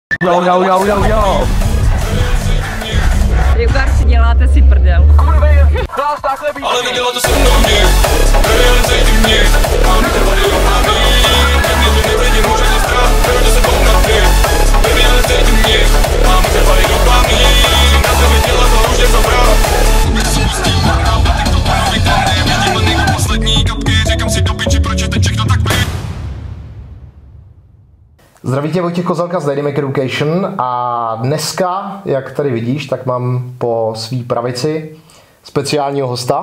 Jo. Rybárci, děláte si prdel. Ale nedělá to se mnou nic, nerealizujte mě. Máme trvalý rukami, mě to nevidím, může mě strach, protože se pohnat mě. Nerealizujte mě, máme trvalý rukami, na to viděla to už je zabral. Nechci s tím hrát, a teď to právě tady, vidím někdo poslední kapky, říkám si do piči, proč je teď všechno tak blíž. Zdraví tě Vojtěch Kozelka z Daily Maker Education a dneska, jak tady vidíš, tak mám po svý pravici speciálního hosta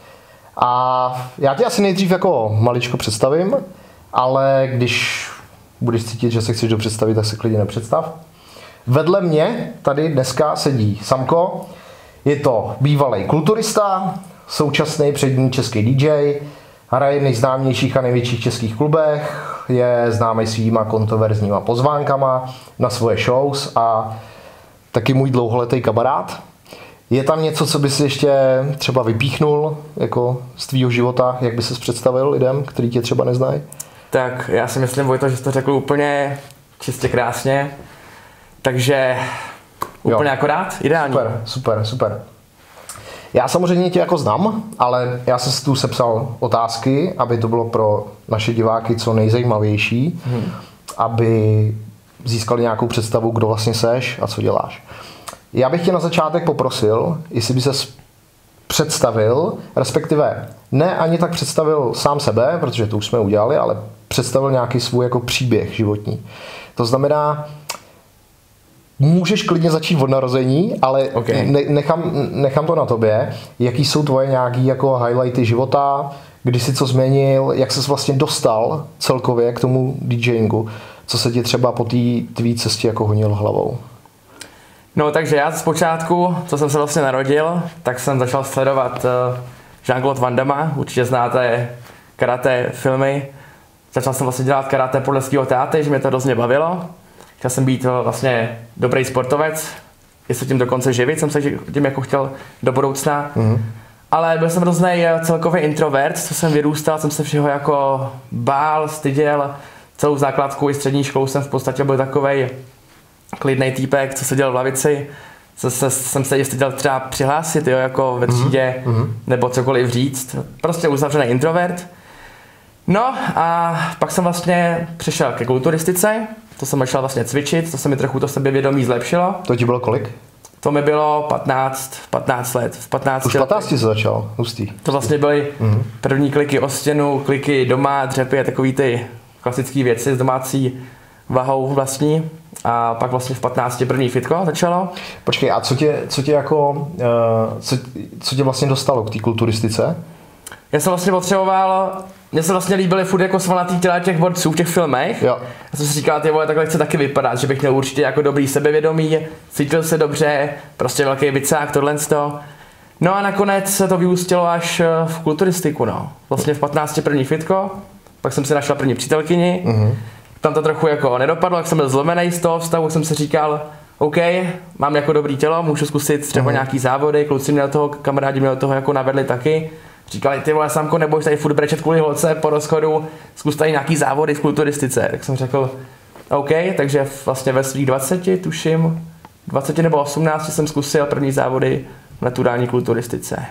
a já tě asi nejdřív jako maličko představím, ale když budeš cítit, že se chceš představit, tak se klidně nepředstav. Vedle mě tady dneska sedí Samko, je to bývalý kulturista, současný přední český DJ, hraje v nejznámějších a největších českých klubech, je známý svýma kontroverzníma pozvánkama na svoje shows a taky můj dlouholetý kamarád. Je tam něco, co by si ještě třeba vypíchnul jako z tvýho života, jak by ses představil lidem, kteří tě třeba neznají? Tak já si myslím, Vojto, že jsi to řekl úplně čistě krásně, takže úplně akorát, ideální. Super. Já samozřejmě tě jako znám, ale já jsem si tu sepsal otázky, aby to bylo pro naše diváky co nejzajímavější, aby získali nějakou představu, kdo vlastně seš a co děláš. Já bych tě na začátek poprosil, jestli by ses představil, respektive ne ani tak představil sám sebe, protože to už jsme udělali, ale představil nějaký svůj jako příběh životní. To znamená, můžeš klidně začít od narození, ale nechám to na tobě. Jaký jsou tvoje nějaký jako highlighty života, kdy jsi co změnil, jak ses vlastně dostal celkově k tomu DJingu, co se ti třeba po té tvý cestě jako honil hlavou? No takže já zpočátku, co jsem se vlastně narodil, tak jsem začal sledovat Jean-Claude Van Damme, určitě znáte karate filmy. Začal jsem vlastně dělat karate podle svého táty, že mě to hrozně bavilo. Chtěl jsem být vlastně dobrý sportovec, jestli tím dokonce živit, jsem se tím jako chtěl do budoucna. Ale byl jsem hrozný celkový introvert, co jsem vyrůstal, jsem se všeho jako bál, styděl. Celou základku i střední školu jsem v podstatě byl takovej klidnej týpek, co seděl v lavici. Jsem se styděl třeba přihlásit, jo, jako ve třídě, nebo cokoliv říct. Prostě uzavřený introvert. No a pak jsem vlastně přešel ke kulturistice, to jsem začal vlastně cvičit, to se mi trochu to sebevědomí zlepšilo. To ti bylo kolik? To mi bylo 15 let. V 15 Už 15 jsi začal, hustý. To vlastně byly první kliky o stěnu, kliky doma, dřepy a takový ty klasické věci s domácí vahou vlastní. A pak vlastně v 15 první fitko začalo. Počkej, a co tě jako, co tě vlastně dostalo k té kulturistice? Já jsem vlastně potřeboval, mně se vlastně líbily furt jako svalnatý těla těch borců v těch filmech. Jo. Já jsem si říkal, ty vole, takhle chci taky vypadat, že bych měl určitě jako dobrý sebevědomí, cítil se dobře, prostě velký bicák, tohleto. No a nakonec se to vyústilo až v kulturistiku, no. Vlastně v 15 první fitko, pak jsem si našel první přítelkyni. Tam to trochu jako nedopadlo, jak jsem byl zlomený z toho vztahu, jsem si říkal, OK, mám jako dobrý tělo, můžu zkusit třeba nějaký závody, kluci mě do toho, kamarádi mě do toho jako navedli taky. Říkali, ty vole, Samko, neboj tady furt brečet kvůli holce po rozchodu, zkus tady nějaký závody v kulturistice. Tak jsem řekl, OK, takže vlastně ve svých 20, tuším, 20 nebo 18 jsem zkusil první závody v naturální kulturistice.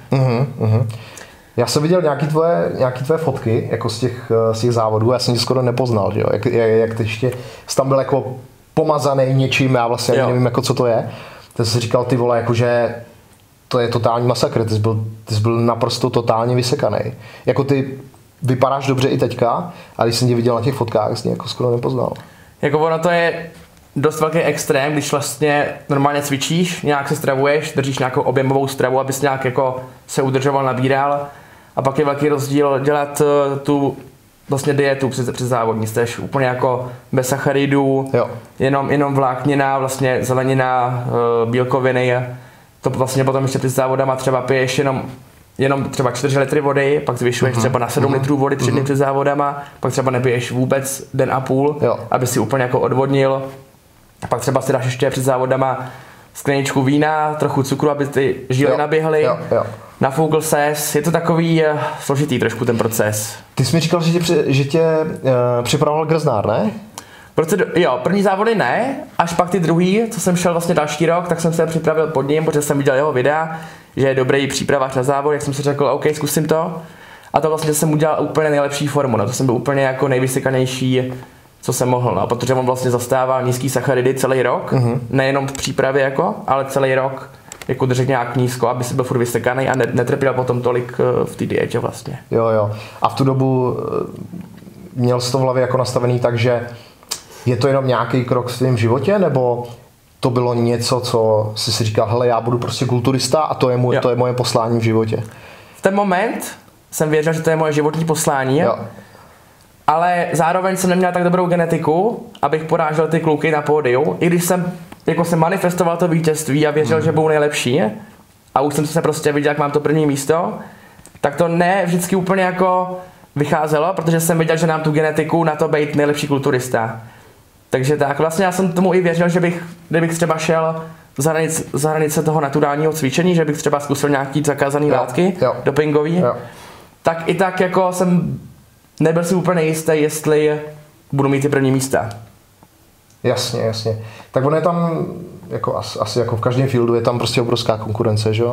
Já jsem viděl nějaký tvoje fotky jako z těch závodů, já jsem tě skoro nepoznal, že jo? Jak ty ještě jsi tam byl jako pomazaný něčím, já vlastně nevím, jako co to je. Tak jsem si říkal, ty vole, jakože to je totální masakr, ty jsi byl naprosto totálně vysekaný. Jako ty vypadáš dobře i teďka, ale když jsem tě viděl na těch fotkách, jsem tě jako skoro nepoznal. Jako ono to je dost velký extrém, když vlastně normálně cvičíš, nějak se stravuješ, držíš nějakou objemovou stravu, abys nějak jako se udržoval, nabíral. A pak je velký rozdíl dělat tu vlastně dietu při závodní, jste úplně jako bez sacharidů, jenom vláknina, vlastně zelenina, bílkoviny. To vlastně potom ještě před závodama třeba piješ jenom třeba 4 litry vody, pak zvyšuješ třeba na 7 litrů vody 3 dny před závodama, pak třeba nepiješ vůbec den a půl, aby si úplně jako odvodnil. Pak třeba si dáš ještě před závodama skleničku vína, trochu cukru, aby ty žíly naběhly. Nafoukl ses, je to takový složitý trošku ten proces. Ty jsi mi říkal, že tě připravoval Grznár, ne? První závody ne, až pak ty druhý, co jsem šel vlastně další rok, tak jsem se připravil pod ním, protože jsem viděl jeho videa, že je dobrý přípravář na závod, jak jsem si řekl, OK, zkusím to. A to vlastně jsem udělal úplně nejlepší formu, no, to jsem byl úplně jako nejvysykanější, co jsem mohl, no, protože on vlastně zastával nízký sacharidy celý rok, nejenom v přípravě jako, ale celý rok jako držet nějak nízko, aby si byl furt vysekaný a netrpěl potom tolik v té dietě vlastně. Jo. A v tu dobu měl jsi to v hlavě jako nastavený tak, že je to jenom nějaký krok v svém životě, nebo to bylo něco, co jsi si říkal, hele, já budu prostě kulturista a to je moje poslání v životě? V ten moment jsem věděl, že to je moje životní poslání, jo. Ale zároveň jsem neměl tak dobrou genetiku, abych porážel ty kluky na pódiu, i když jsem manifestoval to vítězství a věřil, že budou nejlepší a už jsem se prostě viděl, jak mám to první místo, tak to ne vždycky úplně jako vycházelo, protože jsem viděl, že nám tu genetiku na to být nejlepší kulturista. Takže tak, vlastně já jsem tomu i věřil, že kdybych třeba šel za hranice toho naturálního cvičení, že bych třeba zkusil nějaký zakázaný látky, dopingový, tak i tak jako jsem nebyl si úplně jistý, jestli budu mít ty první místa. Jasně. Tak on je tam, jako asi jako v každém fieldu, je tam prostě obrovská konkurence, že jo?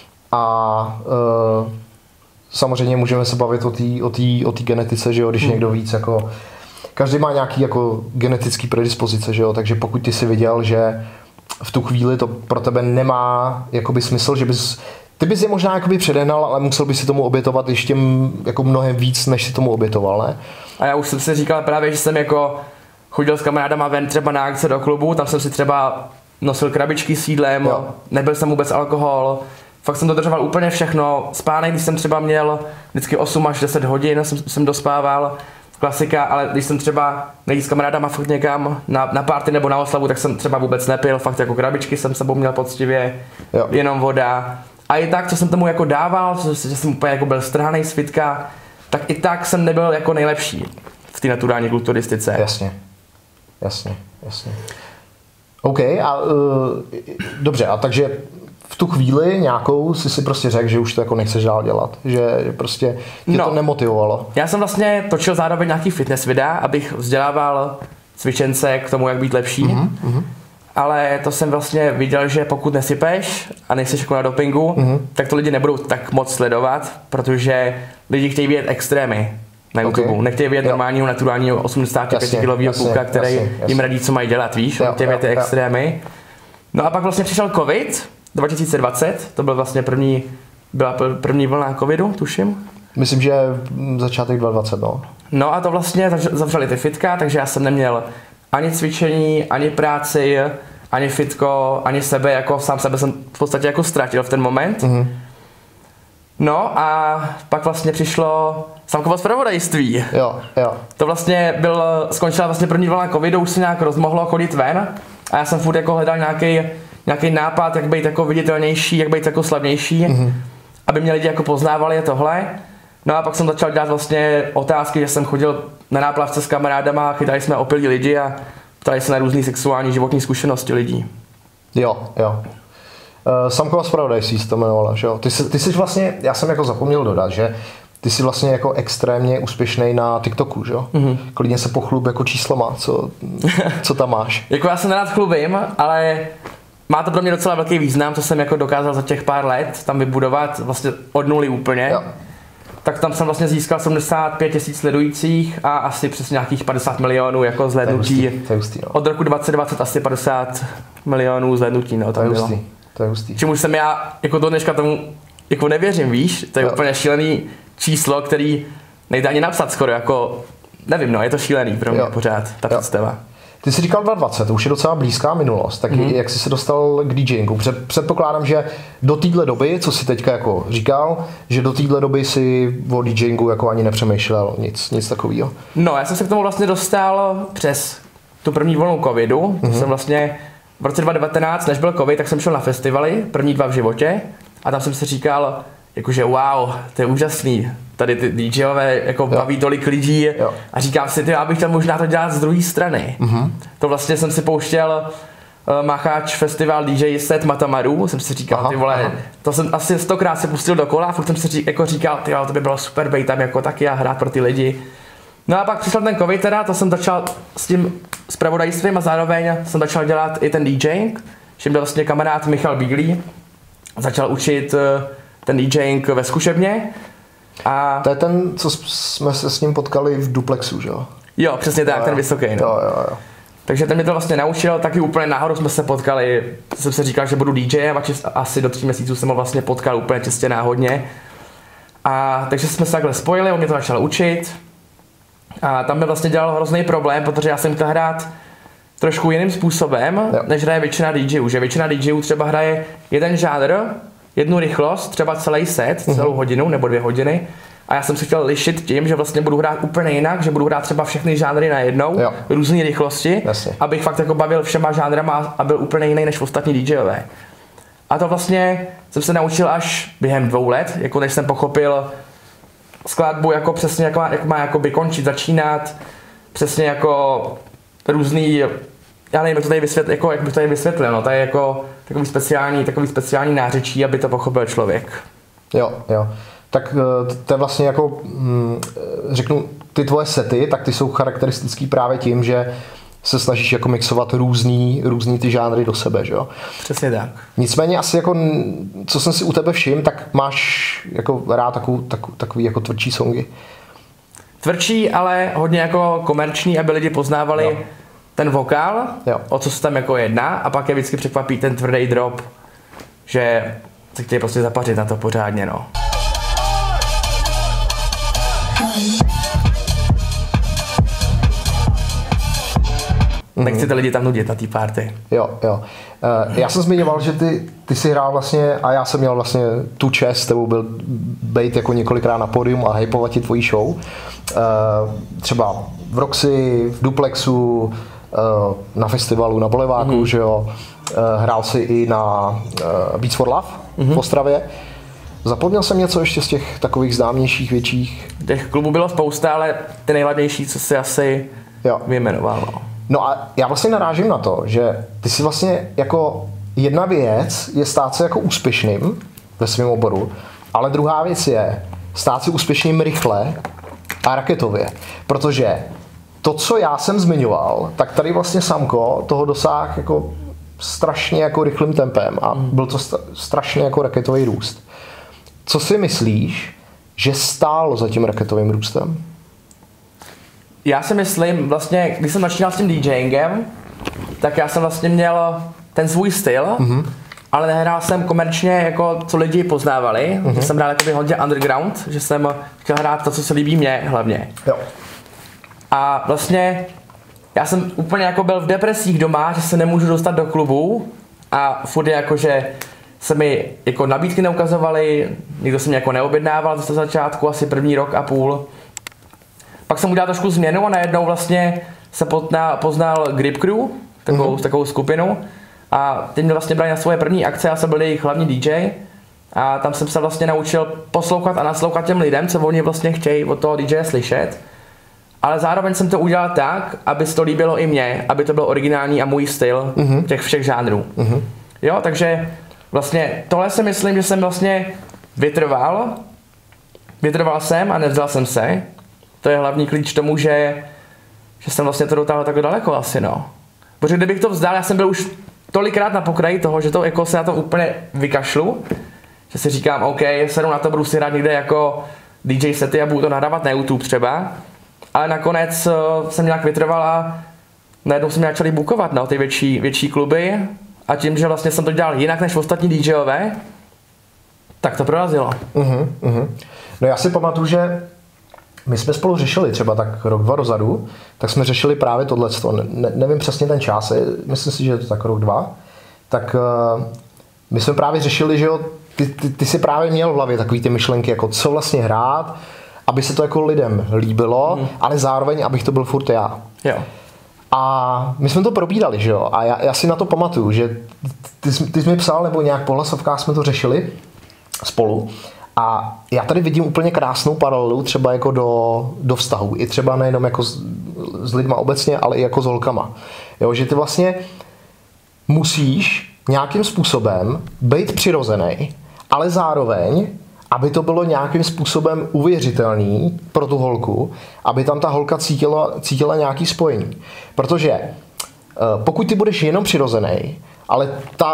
A samozřejmě můžeme se bavit o té genetice, že jo, když někdo víc jako... Každý má nějaký jako genetický predispozice, že jo, takže pokud ty si viděl, že v tu chvíli to pro tebe nemá jakoby smysl, že ty bys je možná jakoby předehnal, ale musel bys si tomu obětovat ještě jako mnohem víc, než si tomu obětoval, ne? A já už jsem si říkal právě, že jsem jako chodil s kamarádama ven třeba na akce do klubu, tam jsem si třeba nosil krabičky s jídlem, nebyl jsem vůbec alkohol, fakt jsem dodržoval úplně všechno, spánek, když jsem třeba měl vždycky 8 až 10 hodin, jsem dospával, klasika, ale když jsem třeba nejít s kamarádama fakt někam na party nebo na oslavu, tak jsem třeba vůbec nepil, fakt jako krabičky jsem sebou měl poctivě, jenom voda. A i tak, co jsem tomu jako dával, že jsem úplně jako byl strhanej z fitka, tak i tak jsem nebyl jako nejlepší v té naturální kulturistice. Jasně. OK, a dobře, a takže v tu chvíli nějakou si prostě řekl, že už to jako nechceš dál dělat, že prostě tě to nemotivovalo. Já jsem vlastně točil zároveň nějaký fitness videa, abych vzdělával cvičence k tomu, jak být lepší. Ale to jsem vlastně viděl, že pokud nesypeš a nejseš jako na dopingu, tak to lidi nebudou tak moc sledovat, protože lidi chtějí vidět extrémy na YouTube. Nechtějí vidět normálního naturálního 85-kilového kluka, který jim radí, co mají dělat, víš? Chtějí vidět ty extrémy. No a pak vlastně přišel covid 2020, to byl vlastně byla první vlna covidu, tuším. Myslím, že začátek 2020, no. No a to vlastně zavřeli ty fitka, takže já jsem neměl ani cvičení, ani práci, ani fitko, ani sebe, jako sám sebe jsem v podstatě jako ztratil v ten moment. No a pak vlastně přišlo Samkovo zpravodajství. Jo. To vlastně skončila vlastně první vlna covidu, už se nějak rozmohlo chodit ven a já jsem furt jako hledal nějaký nápad, jak být jako viditelnější, jak být jako slavnější, aby mě lidi jako poznávali tohle. No a pak jsem začal dělat vlastně otázky, že jsem chodil na náplavce s kamarádama, chytali jsme opilí lidi a ptali se na různé sexuální životní zkušenosti lidí. Jo. Samkova zpravodajství se to jmenovala, že jo? Ty jsi vlastně, já jsem jako zapomněl dodat, že ty jsi vlastně jako extrémně úspěšný na TikToku, že jo? Klidně se pochlub jako číslama, co tam máš. Jako já se nerad chlubím, ale má to pro mě docela velký význam, co jsem jako dokázal za těch pár let tam vybudovat vlastně od nuly úplně. Jo. Tak tam jsem vlastně získal 75 000 sledujících a asi přes nějakých 50 milionů jako zhlédnutí. Od roku 2020 asi 50 milionů zhlédnutí, no, tam bylo. To je hustý. Čemu jsem já jako do dneška tomu jako nevěřím, víš? To je úplně šílený číslo, který nejde ani napsat skoro, jako nevím, no, je to šílený pro mě pořád, ta představa. Ty jsi říkal 2020, to už je docela blízká minulost, tak jak jsi se dostal k DJingu? Předpokládám, že do téhle doby, co jsi teďka jako říkal, že do téhle doby si o DJingu jako ani nepřemýšlel, nic takového. No, já jsem se k tomu vlastně dostal přes tu první vlnu covidu, jsem vlastně v roce 2019, než byl covid, tak jsem šel na festivaly, první 2 v životě a tam jsem si říkal, jakože wow, to je úžasný, tady ty DJové jako baví tolik lidí a říkám si, já bych chtěl možná to dělat z druhé strany. To vlastně jsem si pouštěl Macháč festival DJ set Matamaru, jsem si říkal, ty vole, to jsem asi 100krát se pustil dokola a furt jsem si jako říkal, ty to by bylo super být tam jako taky a hrát pro ty lidi. No a pak přišel ten covid teda, to jsem začal s tím zpravodajstvím a zároveň jsem začal dělat i ten DJing, že byl vlastně kamarád Michal Bílý, začal učit ten DJing ve zkušebně. A to je ten, co jsme se s ním potkali v Duplexu, že jo? Jo, přesně tak, ten vysoký. No. Jo. Takže ten mě to vlastně naučil, taky úplně náhodou jsme se potkali, jsem si říkal, že budu DJ a asi do 3 měsíců jsem ho vlastně potkal úplně čistě náhodně. A takže jsme se takhle spojili, on mě to začal učit a tam mi vlastně dělal hrozný problém, protože já jsem chtěl hrát trošku jiným způsobem, než hraje většina DJů, že většina DJů třeba hraje jeden žánr, jednu rychlost, třeba celý set, celou hodinu nebo 2 hodiny. A já jsem se chtěl lišit tím, že vlastně budu hrát úplně jinak, že budu hrát třeba všechny žánry najednou, různé rychlosti, abych fakt jako bavil všema žánrama a byl úplně jiný než ostatní DJové. A to vlastně jsem se naučil až během 2 let, jako než jsem pochopil skladbu jako přesně jak má jakoby končit, začínat, přesně jako různý, já nevím, jak to tady jak bych to tady vysvětlil, no, to je jako takový speciální nářečí, aby to pochopil člověk. Jo. Tak to je vlastně jako, řeknu, ty tvoje sety, tak ty jsou charakteristický právě tím, že se snažíš jako mixovat různý ty žánry do sebe, že jo? Přesně tak. Nicméně asi jako, co jsem si u tebe všiml, tak máš jako rád takový jako tvrdší songy. Tvrdší, ale hodně jako komerční, aby lidi poznávali ten vokál, o co se tam jako jedná, a pak je vždycky překvapí ten tvrdý drop, že se chtějí prostě zapařit na to pořádně, no. Nechci ty lidi tam nudit na té party. Jo. Já jsem zmiňoval, že ty si hrál vlastně, a já jsem měl vlastně tu čest s tebou být jako několikrát na pódium a hypovat ti tvojí show. Třeba v Roxy, v Duplexu, na festivalu, na Boleváku, že jo. Hrál si i na Beats for Love v Ostravě. Zapomněl jsem něco ještě z těch takových známějších, větších? Těch klubů bylo spousta, ale ty nejhlavnější, co si asi vyjmenoval. No a já vlastně narážím na to, že ty si vlastně jako jedna věc je stát se jako úspěšným ve svém oboru, ale druhá věc je stát se úspěšným rychle a raketově. Protože to, co já jsem zmiňoval, tak tady vlastně Samko toho dosáhl jako strašně jako rychlým tempem a byl to strašně jako raketový růst. Co si myslíš, že stálo za tím raketovým růstem? Já si myslím, vlastně, když jsem začínal s tím DJingem, tak já jsem vlastně měl ten svůj styl, ale nehrál jsem komerčně, jako co lidi poznávali. Že jsem hrál jakoby hodně underground, že jsem chtěl hrát to, co se líbí mně hlavně. Jo. A vlastně já jsem úplně jako byl v depresích doma, že se nemůžu dostat do klubu a furt je jako, že se mi jako nabídky neukazovaly, nikdo se mě jako neobjednával ze začátku, asi 1. rok a půl. Pak jsem udělal trošku změnu a najednou vlastně se poznal Grip Crew, takovou skupinu, a ty mě vlastně brali na svoje první akce, já jsem byl jejich hlavní DJ a tam jsem se vlastně naučil poslouchat a naslouchat těm lidem, co oni vlastně chtějí od toho DJ slyšet. Ale zároveň jsem to udělal tak, aby se to líbilo i mně, aby to byl originální a můj styl těch všech žánrů. Jo, takže vlastně tohle si myslím, že jsem vlastně vytrval jsem a nevzdal jsem se. To je hlavní klíč k tomu, že jsem vlastně to dotáhl tak daleko asi, no. Protože kdybych to vzdal, já jsem byl už tolikrát na pokraji toho, že to jako se na to úplně vykašlu, že si říkám, OK, sedu na to, budu si hrát někde jako DJ sety a budu to nahrávat na YouTube třeba. Ale nakonec jsem nějak vytrval a najednou jsem mě začali bookovat, no, ty větší kluby, a tím, že vlastně jsem to dělal jinak než ostatní DJové, tak to prorazilo. No já si pamatuju, že my jsme spolu řešili třeba tak rok, 2 dozadu, tak jsme řešili právě tohleto. Nevím přesně ten čas, myslím si, že je to tak rok, 2. Tak my jsme právě řešili, že jo, ty si právě měl v hlavě takový ty myšlenky, jako co vlastně hrát, aby se to jako lidem líbilo, ale zároveň, abych to byl furt já. Jo. A my jsme to probírali, že jo, a já si na to pamatuju, že ty jsi mi psal, nebo nějak po hlasovkách jsme to řešili spolu. A já tady vidím úplně krásnou paralelu třeba jako do vztahu. I třeba nejenom jako s lidma obecně, ale i jako s holkama. Jo, že ty vlastně musíš nějakým způsobem být přirozený, ale zároveň, aby to bylo nějakým způsobem uvěřitelný pro tu holku, aby tam ta holka cítila nějaký spojení. Protože pokud ty budeš jenom přirozený, ale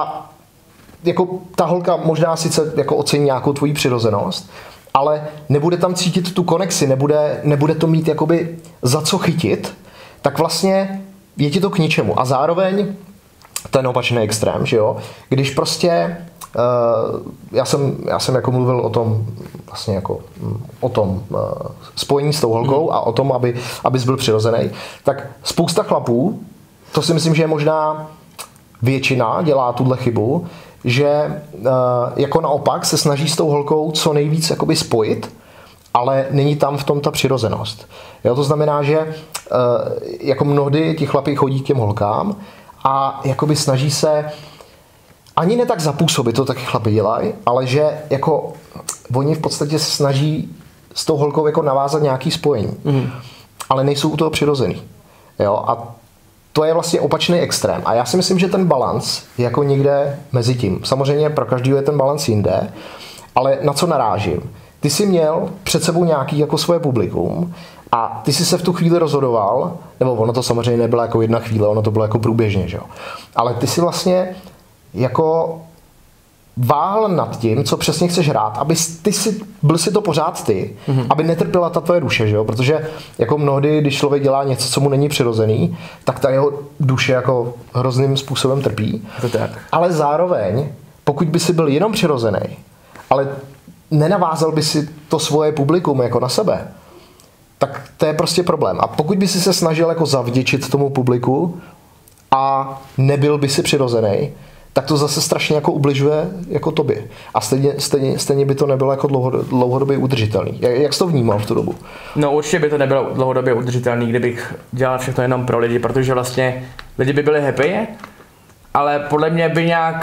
ta holka možná sice jako ocení nějakou tvoji přirozenost, ale nebude tam cítit tu konexi, nebude to mít jakoby za co chytit, tak vlastně je ti to k ničemu. A zároveň ten opačný extrém, že jo? Když prostě já jsem jako mluvil o tom vlastně jako o tom spojení s tou holkou a o tom, abys byl přirozený, tak spousta chlapů, to si myslím, že je možná většina dělá tuhle chybu, že jako naopak se snaží s tou holkou co nejvíc jakoby spojit, ale není tam v tom ta přirozenost. Jo, to znamená, že jako mnohdy ti chlapi chodí k těm holkám a jakoby snaží se ani ne tak zapůsobit, to taky chlapi dělají, ale že jako oni v podstatě se snaží s tou holkou jako navázat nějaký spojení. Ale nejsou u toho přirozený. Jo, a to je vlastně opačný extrém. A já si myslím, že ten balans je jako někde mezi tím. Samozřejmě pro každého je ten balans jinde, ale na co narážím? Ty jsi měl před sebou nějaký jako svoje publikum a ty jsi se v tu chvíli rozhodoval, nebo ono to samozřejmě nebyla jako jedna chvíle, ono to bylo jako průběžně, že jo. Ale ty si vlastně jako váhal nad tím, co přesně chceš hrát, aby byl si to pořád ty, aby netrpěla ta tvoje duše, že jo? Protože jako mnohdy, když člověk dělá něco, co mu není přirozený, tak ta jeho duše jako hrozným způsobem trpí. To tak. Ale zároveň, pokud by si byl jenom přirozený, ale nenavázal by si to svoje publikum jako na sebe, tak to je prostě problém. A pokud by si se snažil jako zavděčit tomu publiku a nebyl by si přirozený, tak to zase strašně jako ubližuje jako tobě. A stejně by to nebylo jako dlouhodobě udržitelný. Jak jsi to vnímal v tu dobu? No určitě by to nebylo dlouhodobě udržitelný, kdybych dělal všechno jenom pro lidi, protože vlastně lidi by byli happy, ale podle mě by nějak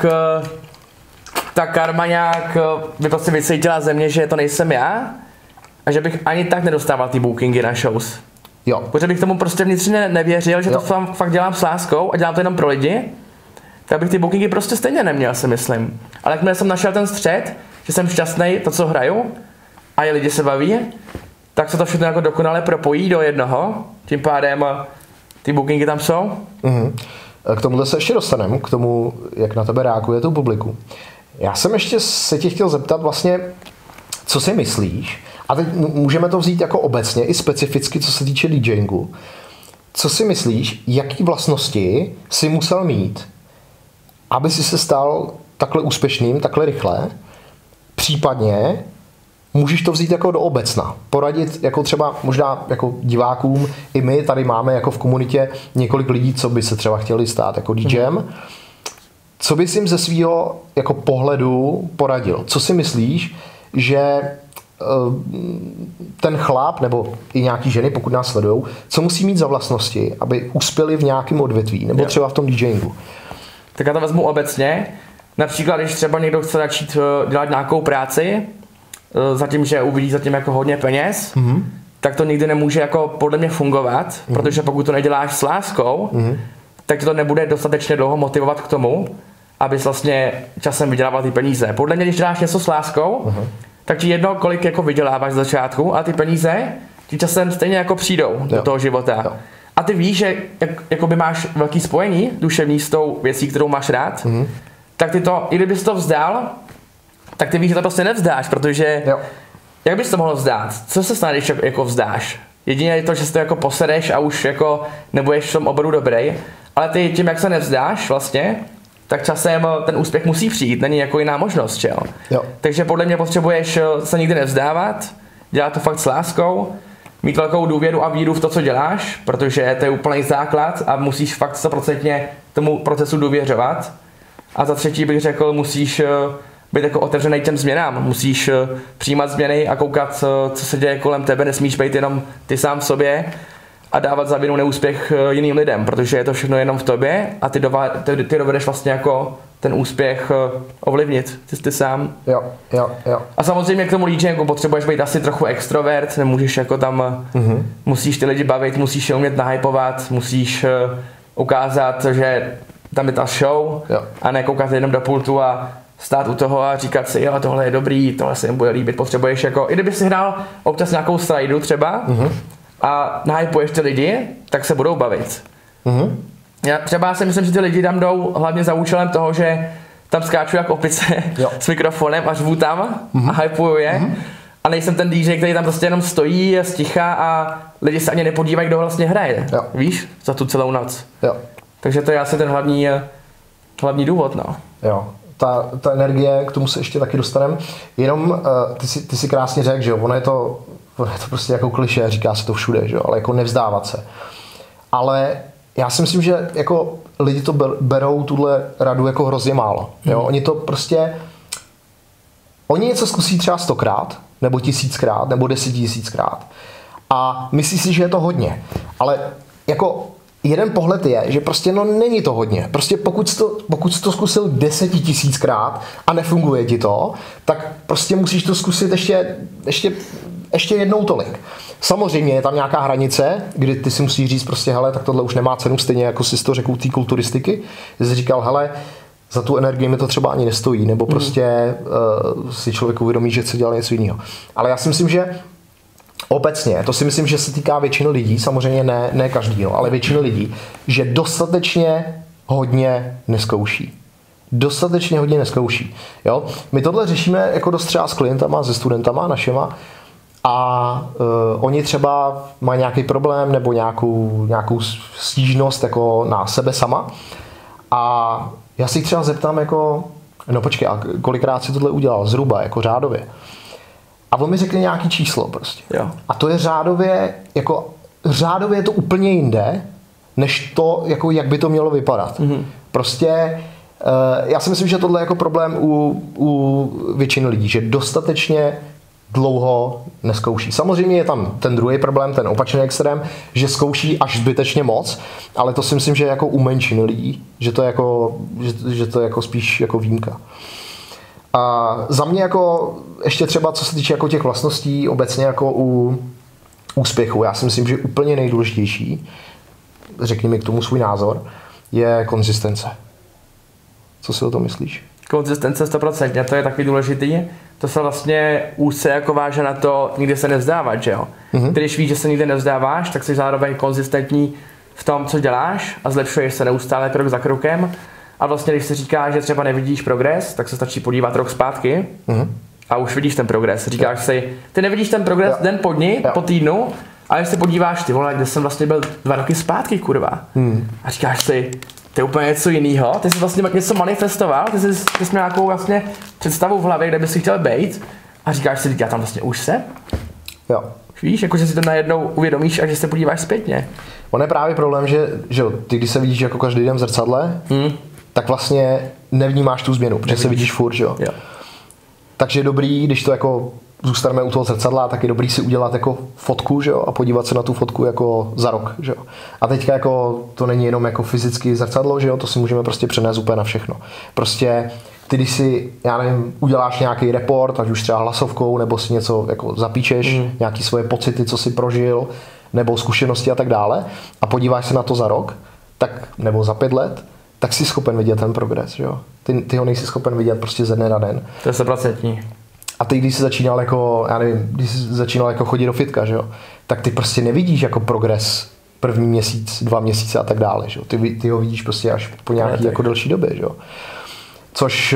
ta karma nějak by prostě vycítila ze mě, že to nejsem já a že bych ani tak nedostával ty bookingy na shows. Jo. Protože bych tomu prostě vnitřně nevěřil, že to fakt dělám s láskou a dělám to jenom pro lidi, tak bych ty bookingy prostě stejně neměl, si myslím. Ale jakmile jsem našel ten střed, že jsem šťastný, to, co hraju, a je lidi se baví, tak se to všechno jako dokonale propojí do jednoho, tím pádem ty bookingy tam jsou. K tomuhle se ještě dostaneme, k tomu, jak na tebe reaguje to publikum. Já jsem ještě se tě chtěl zeptat vlastně, co si myslíš, a teď můžeme to vzít jako obecně i specificky, co se týče DJingu. Co si myslíš, jaký vlastnosti si musel mít, aby si se stal takhle úspěšným, takhle rychle, případně můžeš to vzít jako do obecna. Poradit jako třeba možná jako divákům, i my tady máme jako v komunitě několik lidí, co by se třeba chtěli stát jako DJem. Co bys jim ze svého jako pohledu poradil? Co si myslíš, že ten chlap nebo i nějaký ženy, pokud nás sledujou, co musí mít za vlastnosti, aby uspěli v nějakém odvětví nebo třeba v tom DJingu? Tak já to vezmu obecně. Například, když třeba někdo chce začít dělat nějakou práci, zatím, že uvidí zatím jako hodně peněz, tak to nikdy nemůže jako podle mě fungovat, protože pokud to neděláš s láskou, tak to nebude dostatečně dlouho motivovat k tomu, abys vlastně časem vydělával ty peníze. Podle mě, když děláš něco s láskou, tak ti jedno, kolik jako vyděláváš z začátku, a ty peníze ti časem stejně jako přijdou do toho života. A ty víš, že jakoby máš velký spojení duševní s tou věcí, kterou máš rád, tak ty to, i kdybys to vzdal, tak ty víš, že to prostě nevzdáš, protože jak bys to mohl vzdát? Co se stane, když jako vzdáš? Jedině je to, že si to jako posereš a už jako nebudeš v tom oboru dobrý, ale ty tím, jak se nevzdáš vlastně, tak časem ten úspěch musí přijít, není jako jiná možnost, čel. Takže podle mě potřebuješ se nikdy nevzdávat, dělat to fakt s láskou, mít velkou důvěru a víru v to, co děláš, protože to je úplný základ a musíš fakt 100% tomu procesu důvěřovat. A za třetí bych řekl, musíš být jako otevřený těm změnám, musíš přijímat změny a koukat, co se děje kolem tebe, nesmíš být jenom ty sám v sobě a dávat za vinu neúspěch jiným lidem, protože je to všechno jenom v tobě a ty dovedeš vlastně jako ten úspěch ovlivnit, ty sám. Jo. A samozřejmě k tomu DJingu potřebuješ být asi trochu extrovert, nemůžeš jako tam, musíš ty lidi bavit, musíš je umět nahypovat, musíš ukázat, že tam je ta show a ne koukat jenom do pultu a stát u toho a říkat si, jo, tohle je dobrý, tohle se jim bude líbit, potřebuješ jako, i kdyby si hrál občas nějakou slajdu třeba a nahypuješ ty lidi, tak se budou bavit. Já třeba si myslím, že ty lidi tam jdou hlavně za účelem toho, že tam skáču jak opice s mikrofonem a řvu tam a hypuju je. A nejsem ten DJ, který tam prostě jenom stojí a sticha a lidi se ani nepodívají, kdo vlastně hraje. Jo. Víš? Za tu celou noc. Jo. Takže to je asi ten hlavní důvod, no. Jo. Ta energie, k tomu se ještě taky dostaneme. Jenom ty si krásně řekl, že jo, ono je to prostě jako klišé, říká se to všude, že jo, ale jako nevzdávat se. Ale já si myslím, že jako lidi to berou tuhle radu jako hrozně málo. Jo? Oni to prostě, oni něco zkusí třeba 100krát, nebo 1000krát, nebo 10 000krát. A myslí si, že je to hodně. Ale jako jeden pohled je, že prostě no není to hodně. Prostě pokud jsi to zkusil 10 000krát a nefunguje ti to, tak prostě musíš to zkusit ještě jednou tolik. Samozřejmě je tam nějaká hranice, kdy ty si musíš říct prostě, hele, tak tohle už nemá cenu, stejně jako si to řekl u té kulturistiky. Jsi říkal, hele, za tu energii mi to třeba ani nestojí, nebo prostě si člověk uvědomí, že chce dělat něco jiného. Ale já si myslím, že obecně, to si myslím, že se týká většiny lidí, samozřejmě ne každýho, ale většiny lidí, že dostatečně hodně nezkouší. Dostatečně hodně nezkouší. Jo? My tohle řešíme jako dost třeba s klientama, se studentama našima, a oni třeba mají nějaký problém nebo nějakou stížnost jako na sebe sama. A já si třeba zeptám jako, no počkej, a kolikrát si tohle udělal? Zhruba, jako řádově. A on mi řekne nějaký číslo prostě. Jo. A to je řádově je to úplně jinde, než to, jako jak by to mělo vypadat. Prostě já si myslím, že tohle je jako problém u většiny lidí, že dostatečně dlouho neskouší. Samozřejmě je tam ten druhý problém, ten opačný extrém, že zkouší až zbytečně moc, ale to si myslím, že je jako u menšiny lidí, že to je jako spíš jako výjimka. A za mě jako ještě třeba co se týče jako těch vlastností obecně jako u úspěchu, já si myslím, že úplně nejdůležitější, řekni mi k tomu svůj názor, je konzistence. Co si o tom myslíš? Konzistence 100%, to je taky důležitý. To se vlastně úzce jako váže na to nikdy se nevzdávat, že jo? Když víš, že se nikdy nevzdáváš, tak jsi zároveň konzistentní v tom, co děláš a zlepšuješ se neustále krok za krokem. A vlastně, když si říkáš, že třeba nevidíš progres, tak se stačí podívat rok zpátky a už vidíš ten progres. Říkáš si, ty nevidíš ten progres den po dni, po týdnu, ale když se podíváš, ty vole, kde jsem vlastně byl 2 roky zpátky, kurva. A říkáš si, to je úplně něco jiného, ty jsi vlastně něco manifestoval, ty jsi měl nějakou vlastně představu v hlavě, kde bys si chtěl být a říkáš si, já tam vlastně už jsem. Jo. Víš, jako že si to najednou uvědomíš a že se podíváš zpětně. On je právě problém, že ty když se vidíš jako každý den v zrcadle, tak vlastně nevnímáš tu změnu, protože se vidíš furt, že jo. Takže je dobrý, když to jako zůstaneme u toho zrcadla, tak je dobrý si udělat jako fotku, že jo, a podívat se na tu fotku jako za rok, že jo. A teďka jako to není jenom jako fyzicky zrcadlo, že jo, to si můžeme prostě přenést úplně na všechno. Prostě ty, když si, já nevím, uděláš nějaký report, ať už třeba hlasovkou, nebo si něco jako zapíčeš, nějaký svoje pocity, co si prožil, nebo zkušenosti a tak dále, a podíváš se na to za rok, tak, nebo za 5 let, tak jsi schopen vidět ten progres, že jo. Ty ho nejsi schopen vidět prostě ze dne na den. To je 100%. A ty, když jsi začínal jako, já nevím, když jsi začínal jako chodit do fitka, že jo, tak ty prostě nevidíš jako progres první měsíc, 2 měsíce a tak dále, že jo. Ty ho vidíš prostě až po nějaký jako delší době, že jo. Což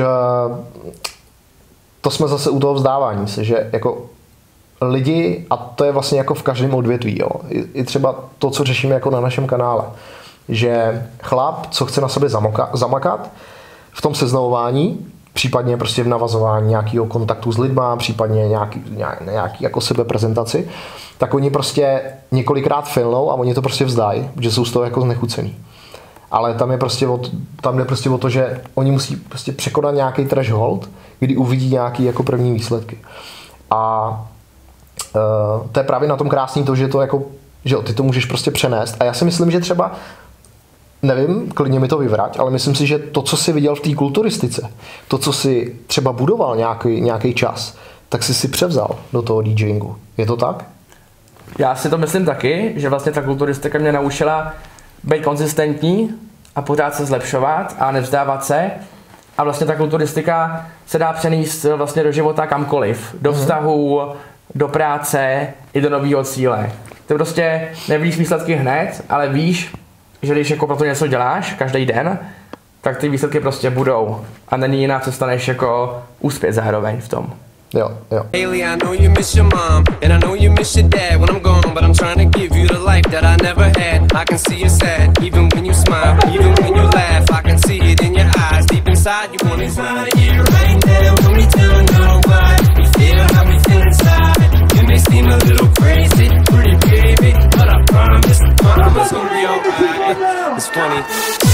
to jsme zase u toho vzdávání se, že jako lidi, a to je vlastně jako v každém odvětví, jo, i třeba to, co řešíme jako na našem kanále, že chlap, co chce na sobě zamakat v tom seznamování, případně prostě v navazování nějakého kontaktu s lidma, případně nějaký jako sebeprezentaci, tak oni prostě několikrát filmou a oni to prostě vzdají, že jsou z toho jako znechucený. Ale tam jde prostě o to, že oni musí prostě překonat nějaký threshold, kdy uvidí nějaký jako první výsledky. A to je právě na tom krásný to, že to jako, že ty to můžeš prostě přenést. A já si myslím, že třeba, nevím, klidně mi to vyvrať, ale myslím si, že to, co jsi viděl v té kulturistice, to, co jsi třeba budoval nějaký čas, tak jsi si převzal do toho DJingu. Je to tak? Já si to myslím taky, že vlastně ta kulturistika mě naučila být konzistentní a pořád se zlepšovat a nevzdávat se. A vlastně ta kulturistika se dá přenést vlastně do života kamkoliv. Do vztahu, do práce i do nového cíle. Ty prostě nevíš výsledky hned, ale víš, že když jako pro to něco děláš každý den, tak ty výsledky prostě budou. A není jiná cesta, než jako úspěch zároveň v tom. Jo. Haley, I know you miss your mom, and I know you miss your dad when I'm gone, but I'm trying to give you the life that I never had. I can see you sad, even when you smile, even when you laugh. I can see it in your eyes, deep inside you want it right here, right now. When we don't know why, we feel how we feel inside. You may seem a little crazy, pretty baby, but I promise it's gonna be alright. It's funny.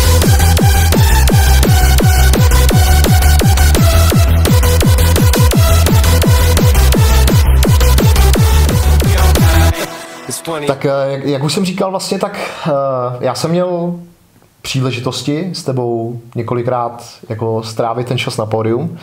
Tak jak už jsem říkal vlastně, tak já jsem měl příležitosti s tebou několikrát jako strávit ten čas na pódium.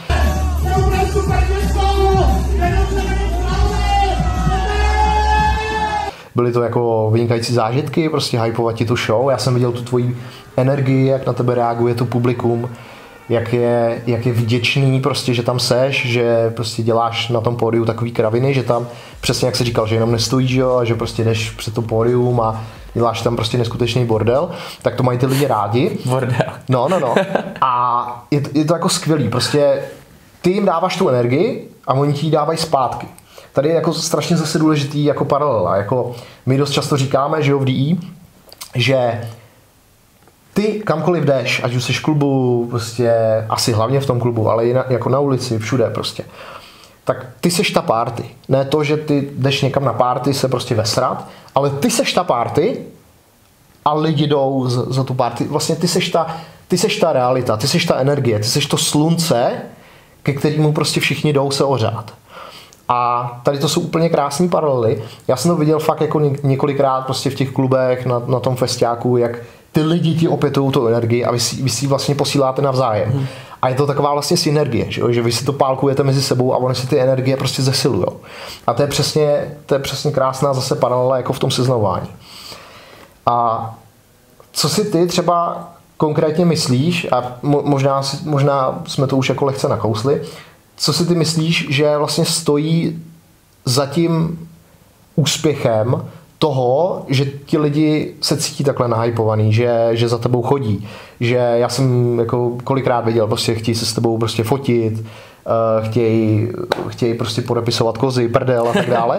Byly to jako vynikající zážitky, prostě hypovat ti tu show. Já jsem viděl tu tvoji energii, jak na tebe reaguje to publikum, jak je vděčný prostě, že tam seš, že prostě děláš na tom pódiu takový kraviny, že tam přesně jak jsi říkal, že jenom nestojíš, jo, a že prostě jdeš před to pódium a děláš tam prostě neskutečný bordel, tak to mají ty lidi rádi. Bordel. No. A je to jako skvělý, prostě ty jim dáváš tu energii a oni ti ji dávají zpátky. Tady je jako strašně zase důležitý jako paralela, jako my dost často říkáme, že jo, v DE, že ty kamkoliv jdeš, ať už jsi v klubu, prostě asi hlavně v tom klubu, ale i jako na ulici, všude prostě, tak ty seš ta party. Ne to, že ty jdeš někam na party se prostě vesrat, ale ty seš ta party a lidi jdou za tu party. Vlastně ty seš ta realita, ty seš ta energie, ty seš to slunce, ke kterému prostě všichni jdou se ohřát. A tady to jsou úplně krásné paralely. Já jsem to viděl fakt jako několikrát prostě v těch klubech, na tom festiáku, jak ty lidi ti opětují tu energii a vy si vlastně posíláte navzájem. A je to taková vlastně synergie, že vy si to pálkujete mezi sebou a oni si ty energie prostě zesilujou. A to je přesně krásná zase paralela jako v tom seznamování. A co si ty třeba konkrétně myslíš, a možná jsme to už jako lehce nakousli, co si ty myslíš, že vlastně stojí za tím úspěchem toho, že ti lidi se cítí takhle nahypovaný, že za tebou chodí, že já jsem jako kolikrát viděl, prostě chtějí se s tebou prostě fotit, chtějí prostě podepisovat kozy, prdel a tak dále.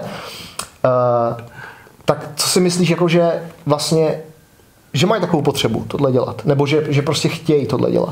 Tak co si myslíš, jako že vlastně, že mají takovou potřebu tohle dělat, nebo že prostě chtějí tohle dělat?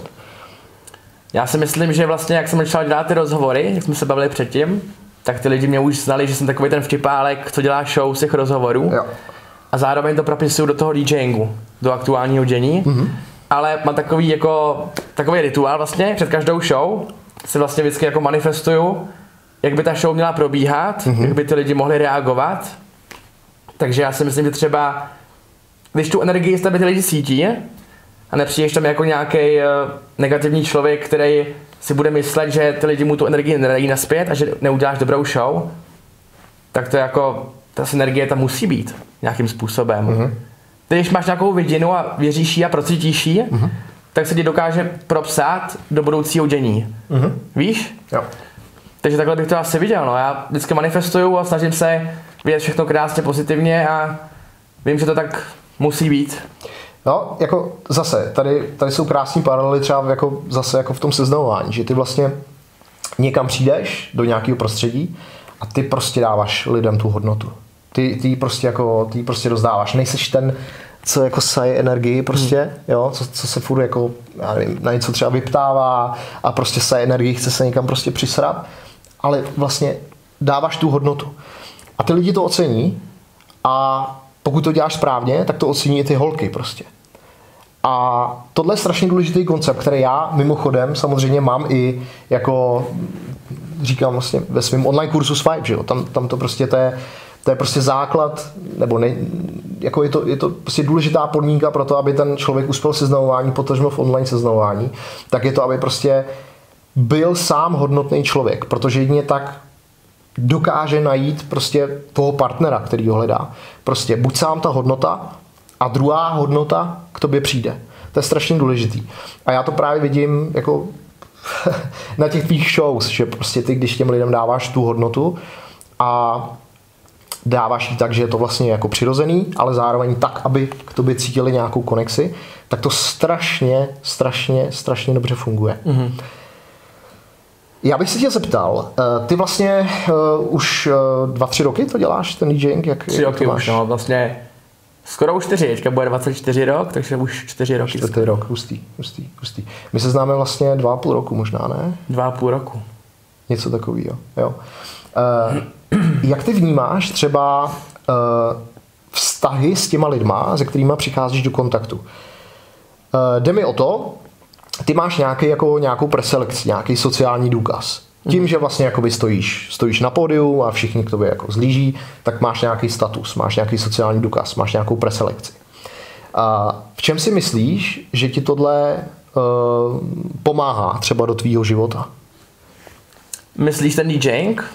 Já si myslím, že vlastně, jak jsem začal dělat ty rozhovory, jak jsme se bavili předtím, tak ty lidi mě už znali, že jsem takový ten vtipálek, co dělá show z těch rozhovorů. Jo. A zároveň to propisuju do toho DJingu, do aktuálního dění. Ale mám takový rituál vlastně, před každou show si vlastně vždycky jako manifestuju, jak by ta show měla probíhat, jak by ty lidi mohli reagovat. Takže já si myslím, že třeba, když tu energii z tebe ty lidi cítí, a nepřijdeš tam jako nějaký negativní člověk, který si bude myslet, že ty lidi mu tu energii nedají naspět a že neuděláš dobrou show, tak to jako, ta synergie tam musí být nějakým způsobem. Když máš nějakou vidinu a věříš jí a procítíš jí, tak se ti dokáže propsat do budoucího dění. Víš? Jo. Takže takhle bych to asi viděl. No. Já vždycky manifestuju a snažím se vidět všechno krásně pozitivně a vím, že to tak musí být. No, jako zase, tady jsou krásné paralely třeba zase jako v tom seznamování, že ty vlastně někam přijdeš do nějakého prostředí a ty prostě dáváš lidem tu hodnotu. Ty prostě rozdáváš. Nejseš ten, co jako saje energii prostě, jo, co se furt jako, já nevím, na něco třeba vyptává a prostě saje energii, chce se někam prostě přisrat, ale vlastně dáváš tu hodnotu. A ty lidi to ocení a pokud to děláš správně, tak to ocení i ty holky prostě. A tohle je strašně důležitý koncept, který já mimochodem samozřejmě mám i jako, říkám vlastně ve svém online kurzu Swipe, že jo? Tam to prostě to je prostě základ, nebo ne, jako je to prostě důležitá podmínka pro to, aby ten člověk uspěl v seznamování, potažmo v online seznamování, tak je to, aby prostě byl sám hodnotný člověk, protože jedině tak dokáže najít prostě toho partnera, který ho hledá. Prostě buď sám ta hodnota a druhá hodnota k tobě přijde. To je strašně důležitý. A já to právě vidím jako na těch tvých shows, že prostě ty, když těm lidem dáváš tu hodnotu a dáváš ji tak, že je to vlastně jako přirozený, ale zároveň tak, aby k tobě cítili nějakou konexi, tak to strašně dobře funguje. Mm-hmm. Já bych se tě zeptal, ty vlastně už 2-3 roky to děláš, ten DJing? 3 roky už, no, vlastně skoro už 4, teďka bude 24 rok, takže už 4 roky. 4 rok, hustý. My se známe vlastně 2,5 roku možná, ne? 2,5 roku. Něco takového, jo. Jak ty vnímáš třeba vztahy s těma lidma, se kterýma přicházíš do kontaktu? Jde mi o to, ty máš nějakou preselekci, nějaký sociální důkaz. Tím, že vlastně jakoby stojíš na pódiu a všichni k tobě jako zlíží, tak máš nějaký status, máš nějaký sociální důkaz, máš nějakou preselekci. V čem si myslíš, že ti tohle pomáhá třeba do tvýho života? Myslíš ten DJing?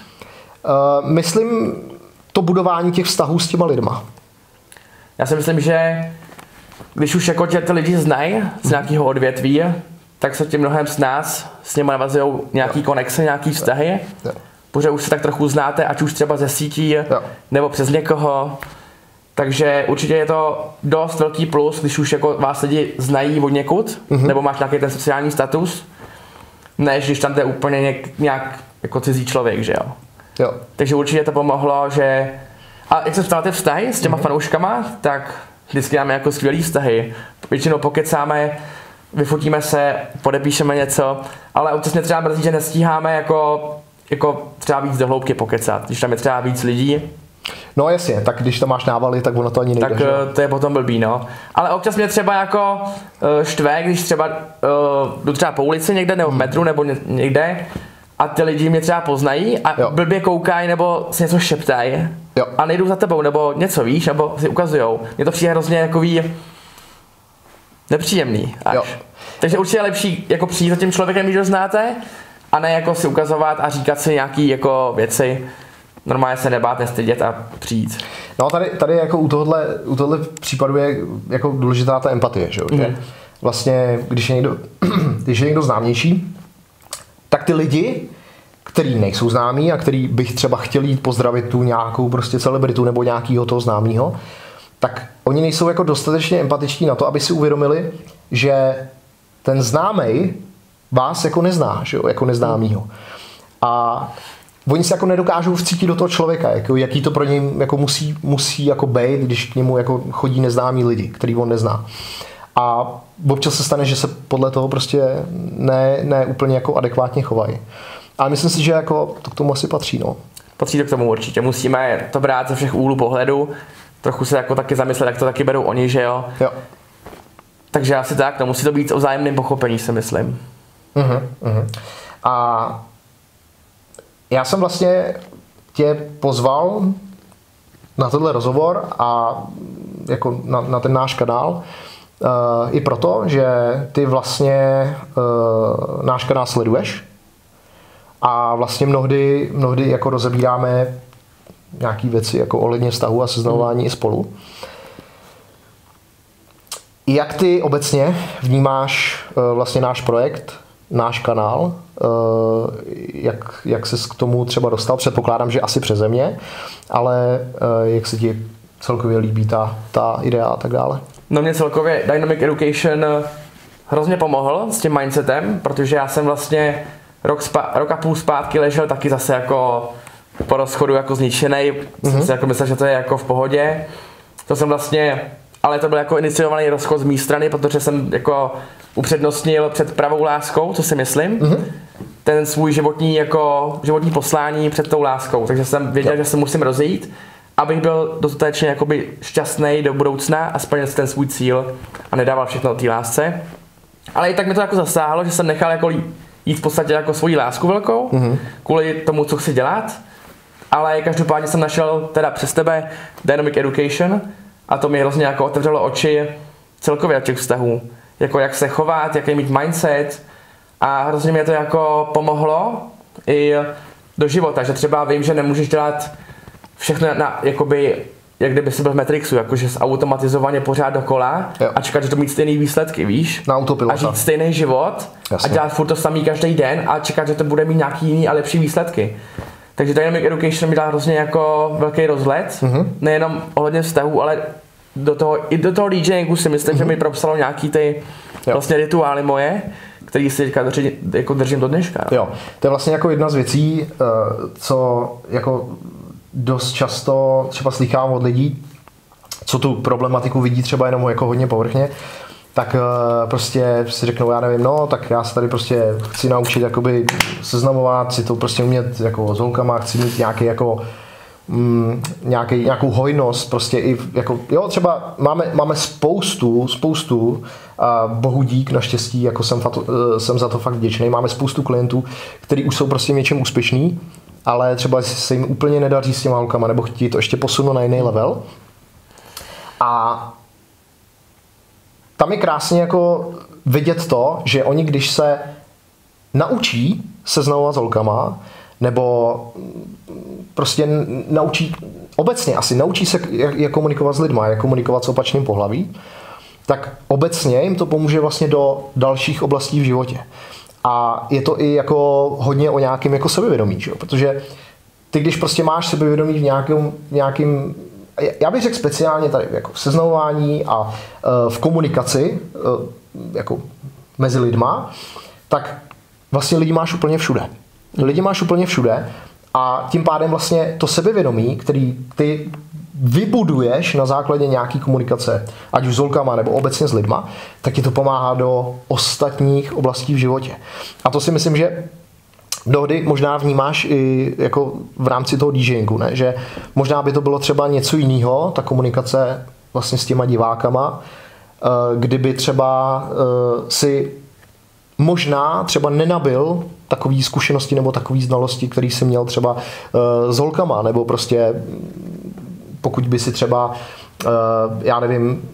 Myslím to budování těch vztahů s těma lidma. Já si myslím, že když už jako tě ty lidi znají z nějakého odvětví, tak se tím mnohem s nimi navazují nějaký konexe, nějaký vztahy, protože už se tak trochu znáte, ať už třeba ze sítí, nebo přes někoho. Takže určitě je to dost velký plus, když už jako vás lidi znají od někud, nebo máš nějaký ten sociální status, než když tam to je úplně nějak jako cizí člověk, že jo. Takže určitě to pomohlo, že... A jak se ptal ty vztahy s těma fanouškama, tak vždycky máme jako skvělý vztahy. Většinou pokecáme, vyfotíme se, podepíšeme něco, ale občas mě třeba mrzí, že nestíháme jako třeba víc do hloubky pokecat, když tam je třeba víc lidí. No jasně, tak když tam máš návaly, tak ono to ani nejde. Tak to je potom blbý, no. Ale občas mě třeba jako štve, když třeba jdu třeba po ulici někde, nebo v metru, nebo někde, a ty lidi mě třeba poznají a blbě koukají, nebo si něco šeptají a nejdou za tebou, nebo něco víš, nebo si ukazujou. Mně to přijde hrozně takový nepříjemný až. Takže určitě je lepší jako přijít za tím člověkem, když ho znáte, a ne jako si ukazovat a říkat si nějaký jako věci. Normálně se nebát, nestydět a přijít. No tady jako u tohle případu je jako důležitá ta empatie, že? Vlastně, když je někdo známější, tak ty lidi, který nejsou známí a který bych třeba chtěl jít pozdravit tu nějakou prostě celebritu nebo nějakýho toho známýho, tak oni nejsou jako dostatečně empatičtí na to, aby si uvědomili, že ten známej vás jako nezná, že jo? Jako neznámýho. A oni se jako nedokážou vcítit do toho člověka, jako jaký to pro něj jako musí jako být, když k němu jako chodí neznámí lidi, který on nezná. A občas se stane, že se podle toho prostě ne úplně jako adekvátně chovají. Ale myslím si, že jako to k tomu asi patří, no. Patří to k tomu určitě. Musíme to brát ze všech úhlů pohledu, trochu se jako taky zamyslet, jak to taky berou oni, že jo. Takže asi tak, no, musí to být o vzájemném pochopení, si myslím. A já jsem vlastně tě pozval na tenhle rozhovor a jako na ten náš kanál i proto, že ty vlastně náš kanál sleduješ a vlastně mnohdy jako rozebíráme nějaký věci jako ohledně vztahu a seznamování i spolu. Jak ty obecně vnímáš vlastně náš projekt, náš kanál, jak ses k tomu třeba dostal? Předpokládám, že asi přeze mě, ale jak se ti celkově líbí ta idea a tak dále? No mě celkově Dynamic Education hrozně pomohl s tím mindsetem, protože já jsem vlastně rok a půl zpátky ležel taky zase jako po rozchodu jako zničenej, jsem si jako myslel, že to je jako v pohodě. To jsem vlastně, ale to byl jako iniciovaný rozchod z mé strany, protože jsem jako upřednostnil před pravou láskou, co si myslím, ten svůj životní poslání před tou láskou, takže jsem věděl, že se musím rozejít, abych byl dostatečně jakoby šťastný do budoucna a splnil ten svůj cíl a nedával všechno o té lásce. Ale i tak mi to jako zasáhlo, že jsem nechal jako jít v podstatě jako svoji lásku velkou, kvůli tomu, co chci dělat, ale každopádně jsem našel teda přes tebe Dynamic Education a to mi hrozně jako otevřelo oči celkově od těch vztahů. Jako jak se chovat, jaký mít mindset a hrozně mě to jako pomohlo i do života, že třeba vím, že nemůžeš dělat všechno jak kdyby si byl v Matrixu, jakože zautomatizovaně pořád dokola a čekat, že to mít stejný výsledky, víš? Na autopilota. A žít stejný život. Jasně. A dělat furt to samý každý den a čekat, že to bude mít nějaký jiný a lepší výsledky. Takže Dynamic Education mi dá hrozně jako velký rozhled, nejenom ohledně vztahu, ale do toho DJingu si myslím, že mi propsalo nějaký ty vlastně rituály moje, který si teďka držím do dneška. Jo, to je vlastně jako jedna z věcí, co jako dost často třeba slychám od lidí, co tu problematiku vidí třeba jenom jako hodně povrchně, tak prostě si řeknou, já nevím, no, tak já se tady prostě chci naučit jakoby seznamovat, si to prostě umět jako s holkama, chci mít nějaký jako nějakou hojnost, prostě i jako, jo, třeba máme spoustu bohu dík, naštěstí, jako jsem za to fakt vděčný, máme spoustu klientů, kteří už jsou prostě něčem úspěšní, ale třeba se jim úplně nedaří s těma holkama, nebo chtít to ještě posunout na jiný level. A tam je krásně jako vidět to, že oni, když se naučí seznamovat s holkama, nebo prostě naučí, obecně asi naučí se, jak komunikovat s lidma, jak komunikovat s opačným pohlaví, tak obecně jim to pomůže vlastně do dalších oblastí v životě. A je to i jako hodně o nějakém jako sebevědomí, že? Protože ty, když prostě máš sebevědomí v nějakým já bych řekl speciálně tady jako v seznamování a v komunikaci jako mezi lidma, tak vlastně lidi máš úplně všude. Lidi máš úplně všude a tím pádem vlastně to sebevědomí, který ty vybuduješ na základě nějaký komunikace, ať už s holkama nebo obecně s lidma, tak ti to pomáhá do ostatních oblastí v životě. A to si myslím, že mnohdy možná vnímáš i jako v rámci toho DJingu, ne? Že možná by to bylo třeba něco jiného, ta komunikace vlastně s těma divákama, kdyby třeba si možná třeba nenabil takový zkušenosti nebo takový znalosti, který jsi měl třeba s holkama, nebo prostě pokud by si třeba, já nevím,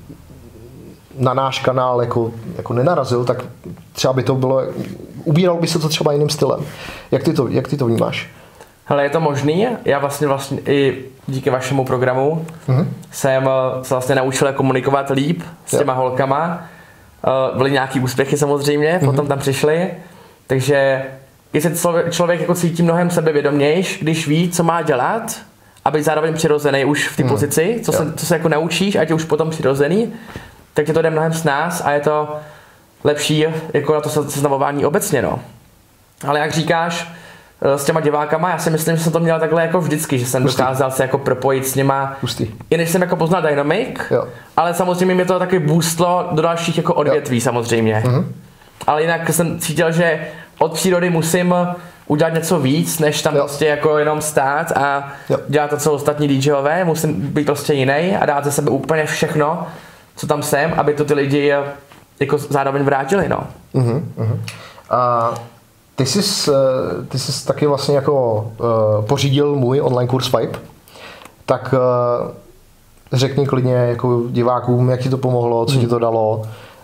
na náš kanál jako nenarazil, tak třeba by to bylo, ubíral by se to třeba jiným stylem. Jak ty to vnímáš? Hele, je to možný. Já vlastně i díky vašemu programu jsem se vlastně naučil komunikovat líp s těma holkama. Byly nějaký úspěchy samozřejmě, potom tam přišly. Takže jestli člověk jako cítí mnohem sebevědomější, když ví, co má dělat, aby zároveň přirozený už v té pozici, co se jako naučíš, ať je už potom přirozený, tak tě to jde mnohem s nás a je to lepší jako na to seznamování obecně, no. Ale jak říkáš, s těma divákama, já si myslím, že jsem to měl takhle jako vždycky, že jsem dokázal se jako propojit s něma, i než jsem jako poznal Dynamic, ale samozřejmě mě to taky boostlo do dalších jako odvětví samozřejmě. Ale jinak jsem cítil, že od přírody musím udělat něco víc, než tam prostě jako jenom stát a dělat to, co ostatní DJové, musím být prostě jiný a dát ze sebe úplně všechno, co tam jsem, aby to ty lidi jako zároveň vrátili, no. A ty jsi taky vlastně jako pořídil můj online kurz Vibe, tak řekni klidně jako divákům, jak ti to pomohlo, co ti to dalo,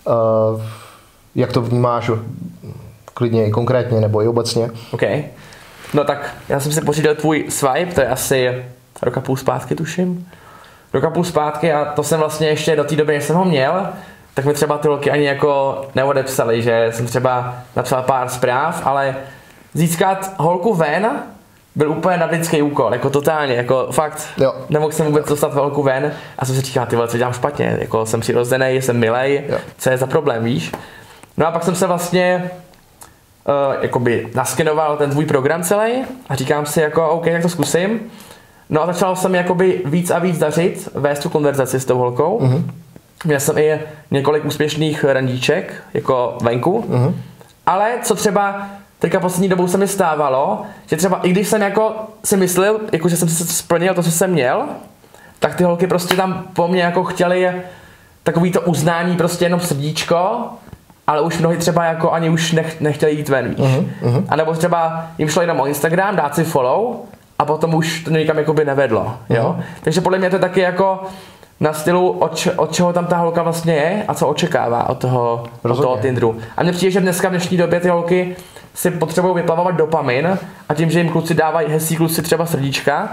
jak to vnímáš klidně i konkrétně nebo i obecně. OK. No tak já jsem si pořídil tvůj Swipe, to je asi rok a půl zpátky, tuším. Rok a půl zpátky a to jsem vlastně ještě do té doby, než jsem ho měl, tak mi třeba ty holky ani jako neodepsali, že jsem třeba napsal pár zpráv, ale získat holku ven byl úplně nadlidský úkol, jako totálně, jako fakt, nemohl jsem vůbec dostat holku ven a jsem si říkal, ty vole, co dělám špatně, jako jsem přirozený, jsem milej, co je za problém, víš? No a pak jsem se vlastně jakoby naskenoval ten tvůj program celý a říkám si jako, OK, tak to zkusím. No a začal jsem jakoby víc a víc dařit, vést tu konverzaci s tou holkou. Měl jsem i několik úspěšných randíček, jako venku. Ale co třeba teďka poslední dobou se mi stávalo, že třeba i když jsem jako si myslel, jako že jsem si splnil to, co jsem měl, tak ty holky prostě tam po mně jako chtěly takový to uznání, prostě jenom srdíčko, ale už mnohdy třeba jako ani už nechtěli jít ven, víš. A nebo třeba jim šlo jenom o Instagram, dát si follow a potom už to nikam jakoby nevedlo, jo. Takže podle mě to je taky jako na stylu, od čeho tam ta holka vlastně je a co očekává od toho Tinderu. A mně přijde, že dneska v dnešní době ty holky si potřebují vyplavovat dopamin a tím, že jim kluci dávají hezcí kluci třeba srdíčka,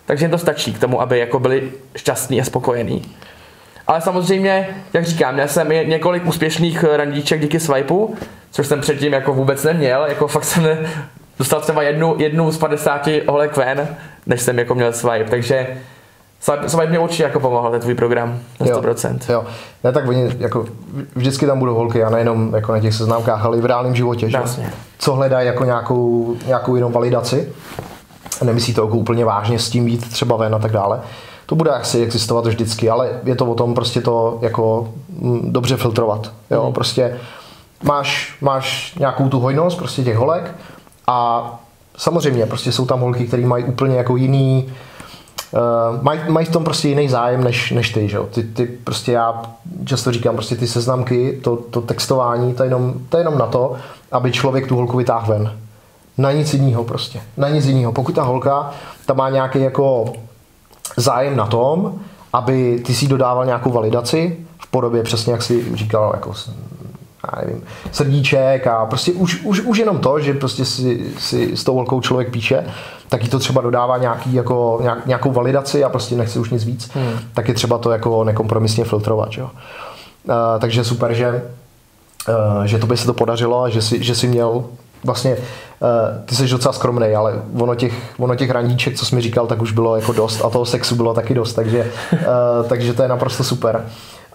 takže jim to stačí k tomu, aby jako byli šťastní a spokojení. Ale samozřejmě, jak říkám, měl jsem několik úspěšných randíček díky swipeu, což jsem předtím jako vůbec neměl, jako fakt jsem dostal třeba jednu z 50 holek ven, než jsem jako měl swipe, takže swipe mě určitě jako pomohl, ten tvůj program na 100%. Jo. Ne, tak oni jako vždycky tam budou holky a nejenom jako na těch seznamkách, ale i v reálném životě, že? Co hledají jako nějakou jinou validaci. Nemyslí to jako úplně vážně s tím jít třeba ven a tak dále. To bude asi existovat vždycky, ale je to o tom prostě to jako dobře filtrovat. Jo? Prostě máš nějakou tu hojnost prostě těch holek a samozřejmě prostě jsou tam holky, které mají úplně jako jiný, mají v tom prostě jiný zájem než ty, že jo. Ty prostě, já často říkám, prostě ty seznamky, to textování, to je jenom na to, aby člověk tu holku vytáhl ven. Na nic jiného prostě. Na nic jiného. Pokud ta holka tam má nějaký jako zájem na tom, aby ty si dodával nějakou validaci v podobě přesně, jak jsi říkal, jako já nevím, srdíček a prostě už jenom to, že prostě si s tou holkou člověk píše, tak jí to třeba dodává nějakou validaci a prostě nechce už nic víc, tak je třeba to jako nekompromisně filtrovat. Jo? Takže super, že to by se to podařilo a že si měl vlastně, ty jsi docela skromnej, ale ono těch randíček, co jsi mi říkal, tak už bylo jako dost a toho sexu bylo taky dost, takže to je naprosto super.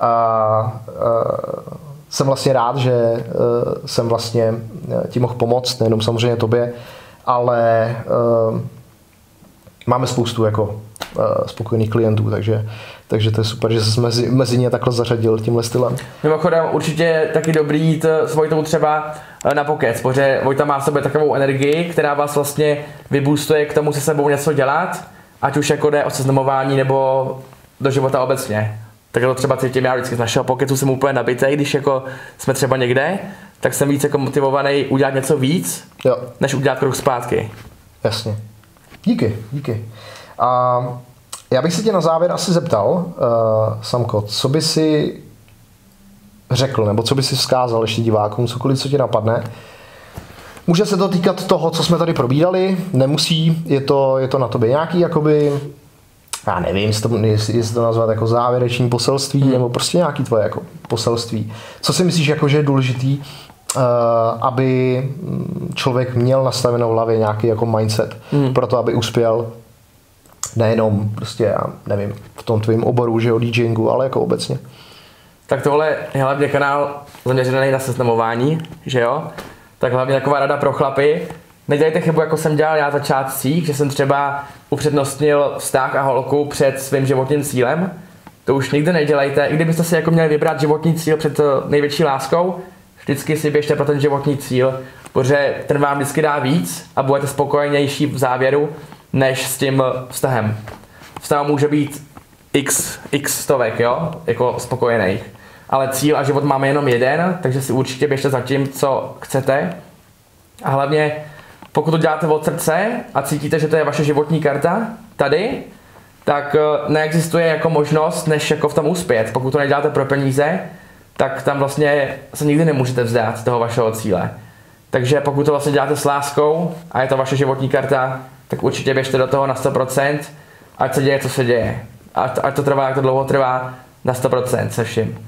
Jsem vlastně rád, že jsem vlastně ti mohl pomoct, nejenom samozřejmě tobě, ale máme spoustu jako spokojených klientů, takže to je super, že jsi mezi ně takhle zařadil tímhle stylem. Mimochodem určitě taky dobrý jít s Vojtou třeba na pokec, protože Vojta má v sobě takovou energii, která vás vlastně vyboostuje k tomu se sebou něco dělat, ať už jako jde o seznamování nebo do života obecně. Tak to třeba cítím já vždycky z našeho pokecu jsem úplně nabitej, když jako jsme třeba někde, tak jsem víc jako motivovaný udělat něco víc, než udělat krok zpátky. Jasně. Díky. A já bych se tě na závěr asi zeptal, Samko, co by si řekl, nebo co by si vzkázal ještě divákům, cokoliv, co ti napadne. Může se to týkat toho, co jsme tady probírali, nemusí, je to na tobě nějaký, jakoby, já nevím, jestli to nazvat jako závěreční poselství, nebo prostě nějaký tvoje jako poselství. Co si myslíš, jako, že je důležitý, aby člověk měl nastavenou v hlavě nějaký jako mindset, pro to, aby uspěl nejenom prostě, já nevím, v tom tvým oboru, že jo, DJingu, ale jako obecně. Tak tohle je hlavně kanál zaměřený na seznamování, že jo? Tak hlavně taková rada pro chlapy. Nedělejte chybu, jako jsem dělal já v začátcích, že jsem třeba upřednostnil vztah a holku před svým životním cílem. To už nikdy nedělejte. I kdybyste si jako měli vybrat životní cíl před největší láskou, vždycky si běžte pro ten životní cíl, protože ten vám vždycky dá víc a budete spokojenější v závěru, než s tím vztahem. Vztah může být x stovek, jo, jako spokojených. Ale cíl a život máme jenom jeden, takže si určitě běžte za tím, co chcete. A hlavně, pokud to děláte od srdce a cítíte, že to je vaše životní karta tady, tak neexistuje jako možnost, než jako v tom uspět. Pokud to neděláte pro peníze, tak tam vlastně se nikdy nemůžete vzdát toho vašeho cíle. Takže pokud to vlastně děláte s láskou a je to vaše životní karta, tak určitě běžte do toho na 100%, ať se děje, co se děje. Ať to trvá, jak to dlouho trvá, na 100% se vším.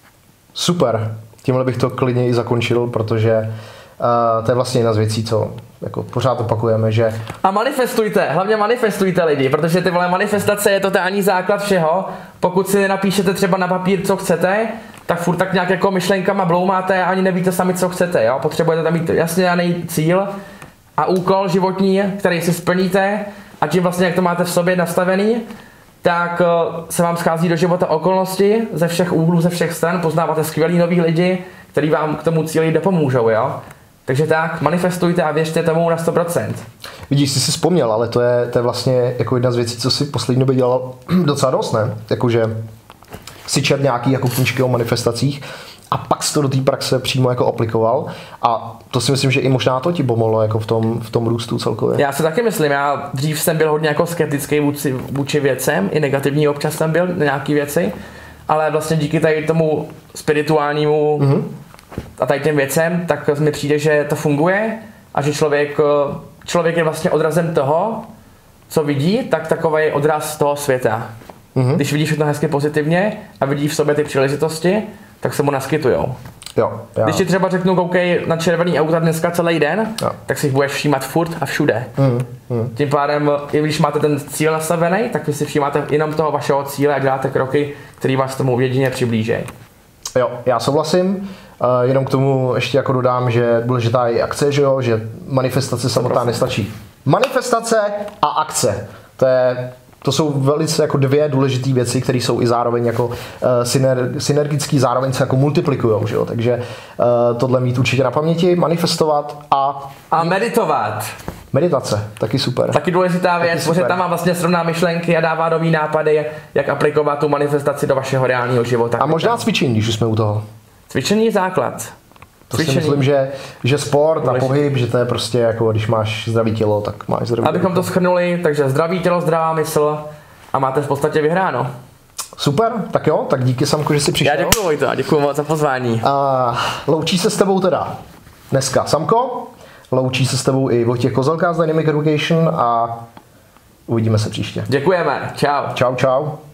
Super. Tímhle bych to klidně i zakončil, protože to je vlastně jedna z věcí, co jako pořád opakujeme, že... A manifestujte, hlavně manifestujte lidi, protože ty vole manifestace je totální základ všeho. Pokud si napíšete třeba na papír, co chcete, tak furt tak nějak jako myšlenkama bloumáte a ani nevíte sami, co chcete, jo? Potřebujete tam mít jasně daný cíl a úkol životní, který si splníte a tím vlastně, jak to máte v sobě nastavený, tak se vám schází do života okolnosti ze všech úhlů, ze všech stran, poznáváte skvělý nový lidi, kteří vám k tomu cíli dopomůžou, jo? Takže tak, manifestujte a věřte tomu na 100%. Vidíš, jsi si vzpomněl, ale to je vlastně jako jedna z věcí, co si v poslední době dělal docela dost, ne? Jakože si čet nějaký jako knížky o manifestacích a pak si to do té praxe přímo jako aplikoval a to si myslím, že i možná to ti pomohlo jako v tom růstu celkově. Já si taky myslím, já dřív jsem byl hodně jako skeptický vůči věcem, i negativní občas jsem byl na nějaký věci, ale vlastně díky tady tomu spirituálnímu a tady těm věcem, tak mi přijde, že to funguje a že člověk je vlastně odrazem toho, co vidí, tak takový je odraz toho světa. Když vidí všechno hezky pozitivně a vidí v sobě ty příležitosti, tak se mu naskytujou. Jo, Když ti třeba řeknu, koukej na červený auta dneska celý den, tak si jich budeš všímat furt a všude. Tím pádem, i když máte ten cíl nastavený, tak vy si všímáte jenom toho vašeho cíle a děláte kroky, které vás tomu jedině přiblíží. Jo, já souhlasím. Jenom k tomu ještě jako dodám, že důležitá je akce, že jo, že manifestace samotná nestačí. Manifestace a akce. To jsou velice jako dvě důležité věci, které jsou i zároveň jako synergický, zároveň se jako multiplikujou, že jo? Takže tohle mít určitě na paměti, manifestovat a meditovat. Meditace, taky super. Taky důležitá věc, protože tam má vlastně srovná myšlenky a dává nový nápady, jak aplikovat tu manifestaci do vašeho reálného života. A možná cvičení, když už jsme u toho. Cvičení je základ. To si myslím, že sport a pohyb, že to je prostě jako, když máš zdravý tělo, tak máš zdravý tělo. Abychom to shrnuli, takže zdravý tělo, zdravá mysl a máte v podstatě vyhráno. Super, tak jo, tak díky Samko, že jsi přišel. Já děkuju, Vojto, a děkuju moc za pozvání. A loučí se s tebou teda dneska Samko, loučí se s tebou i Vojtěch Kozelka z Dynamic Education a uvidíme se příště. Děkujeme, čau. Čau, čau.